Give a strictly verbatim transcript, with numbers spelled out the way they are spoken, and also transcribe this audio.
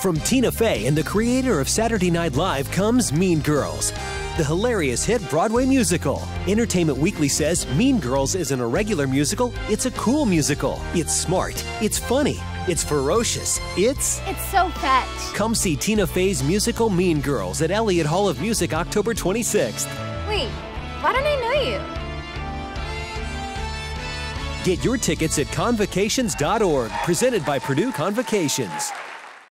From Tina Fey and the creator of Saturday Night Live comes Mean Girls, the hilarious hit Broadway musical. Entertainment Weekly says Mean Girls isn't a regular musical, it's a cool musical. It's smart, it's funny, it's ferocious, it's... It's so fetch. Come see Tina Fey's musical Mean Girls at Elliott Hall of Music October twenty-sixth. Wait, why don't I know you? Get your tickets at convocations dot org, presented by Purdue Convocations.